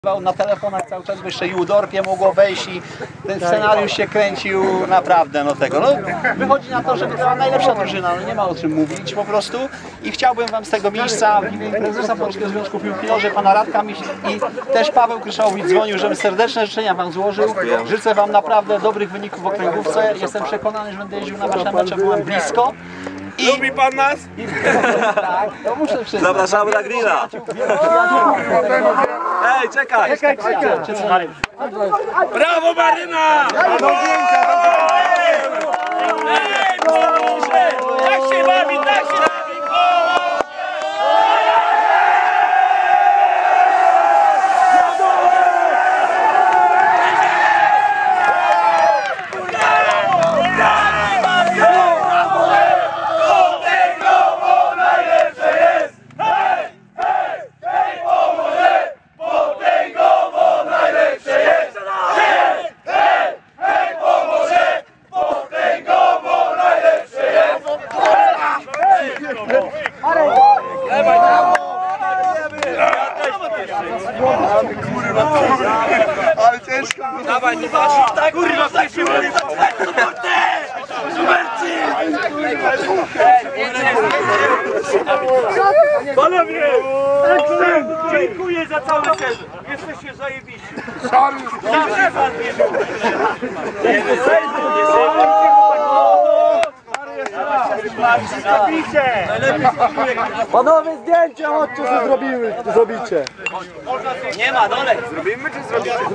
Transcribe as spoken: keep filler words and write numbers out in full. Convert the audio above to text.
Na telefonach cały czas, bo jeszcze i Udorpie mogło wejść i ten scenariusz się kręcił naprawdę no tego. No, wychodzi na to, że wygrała najlepsza drużyna, no nie ma o czym mówić po prostu. I chciałbym wam z tego miejsca w imieniu prezesa Polskiego Związku Piłki Nożnej, pana Radka i też Paweł Kryszałowicz dzwonił, żebym serdeczne życzenia wam złożył. Życzę wam naprawdę dobrych wyników w okręgówce. Jestem przekonany, że będę jeździł na wasze mecze, byłem blisko. I... Lubi pan nas? I... tak, to muszę przyznać. Zapraszamy na grilla. Ej, czekaj! Czekaj, czekaj. Brawo, Maryna! Ej, dobrze! Tak się bawi, tak się bawi! Ale ciężko! Dawaj, nie patrz! Tak, kurwa, tak się mówi! Panowie! Dziękuję za cały sezon! Jesteście zajebiści! Zawsze was Panowie, zdjęcia chodźcie, co zrobimy, zrobicie. nie ma, dole! Zrobimy czy zrobimy?